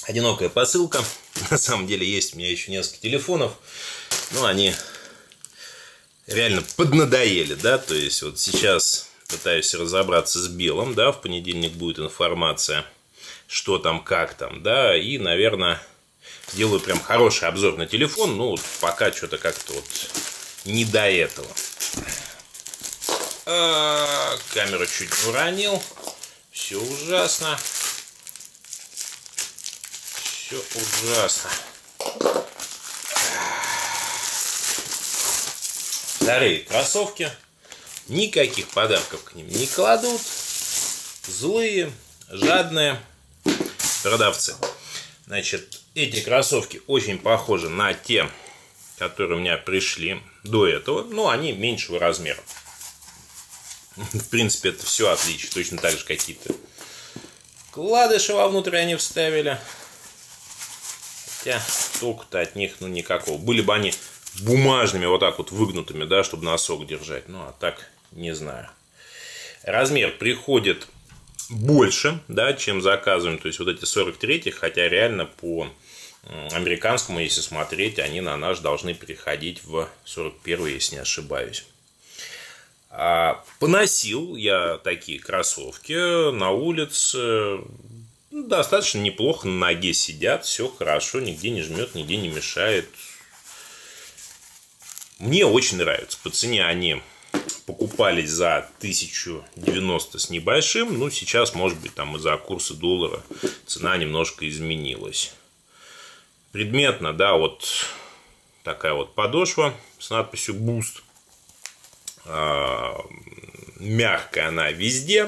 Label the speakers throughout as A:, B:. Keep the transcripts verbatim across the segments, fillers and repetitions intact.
A: одинокая посылка. На самом деле есть у меня еще несколько телефонов, но они реально поднадоели, да, то есть вот сейчас пытаюсь разобраться с белым, да, в понедельник будет информация, что там, как там, да, и, наверное, сделаю прям хороший обзор на телефон, ну, вот пока что-то как-то вот не до этого. А, камеру чуть не уронил, все ужасно, все ужасно. Вторые кроссовки. Никаких подарков к ним не кладут. Злые, жадные продавцы. Значит, эти кроссовки очень похожи на те, которые у меня пришли до этого. Но они меньшего размера. В принципе, это все отличие. Точно так же какие-то вкладыши вовнутрь они вставили. Хотя толку-то от них ну никакого. Были бы они бумажными, вот так вот выгнутыми, да, чтобы носок держать. Ну, а так не знаю. Размер приходит больше, да, чем заказываем. То есть вот эти сорок три, хотя реально по американскому, если смотреть, они на наш должны переходить в сорок один, если не ошибаюсь. А поносил я такие кроссовки на улице. Достаточно неплохо на ноге сидят. Все хорошо, нигде не жмет, нигде не мешает. Мне очень нравятся. По цене они покупались за тысячу девяносто с небольшим. Ну, сейчас, может быть, там из-за курса доллара цена немножко изменилась. Предметно, да, вот такая вот подошва с надписью Boost. Мягкая она везде.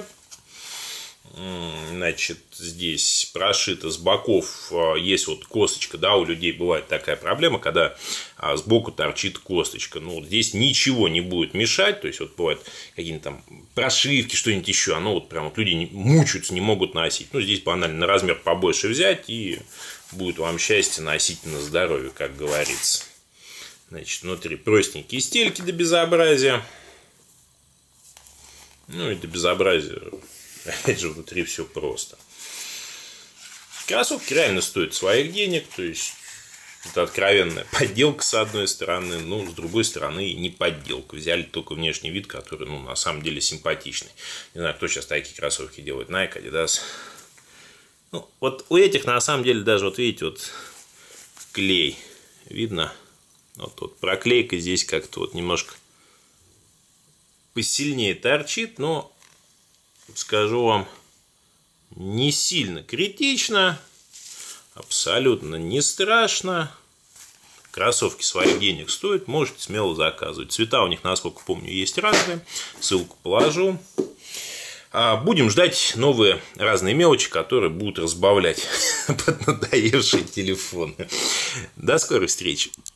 A: Значит, здесь прошито с боков, есть вот косточка, да, у людей бывает такая проблема, когда сбоку торчит косточка. Ну, вот здесь ничего не будет мешать, то есть, вот бывают какие-нибудь там прошивки, что-нибудь еще, оно вот прям вот люди не, мучаются, не могут носить. Ну, здесь банально на размер побольше взять, и будет вам счастье носить на здоровье, как говорится. Значит, внутри простенькие стельки до безобразия. Ну, и до безобразия. Опять же, внутри все просто. Кроссовки реально стоят своих денег. То есть, это откровенная подделка с одной стороны. Ну, с другой стороны, не подделка. Взяли только внешний вид, который, ну, на самом деле симпатичный. Не знаю, кто сейчас такие кроссовки делает. Nike, Adidas. Ну, вот у этих, на самом деле, даже, вот видите, вот клей. Видно? Вот, вот проклейка здесь как-то вот немножко посильнее торчит, но скажу вам, не сильно критично, абсолютно не страшно. Кроссовки своих денег стоят, можете смело заказывать. Цвета у них, насколько помню, есть разные. Ссылку положу. Будем ждать новые разные мелочи, которые будут разбавлять поднадоевшие телефоны. До скорой встречи.